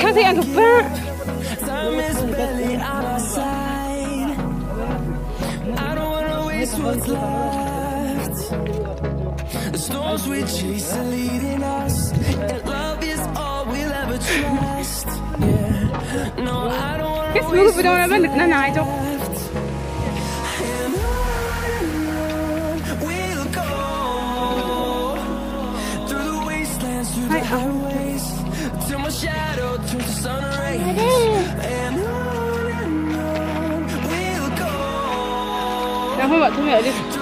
Kasi ano pa? Time is barely on our side. I don't wanna waste what's left. The storms we chase are leading us, and love is all we'll ever trust. Yeah, no, I don't wanna Cái waste video này mình nó này cho. And on we'll go, through the wastelands, through the highways, till my shadow turns to sun rays. And on we'll go. Dạ không ạ, tôi hiểu đi.